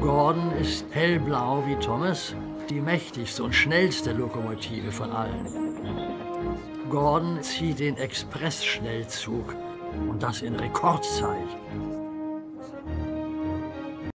Gordon ist hellblau wie Thomas, die mächtigste und schnellste Lokomotive von allen. Gordon zieht den Expressschnellzug und das in Rekordzeit.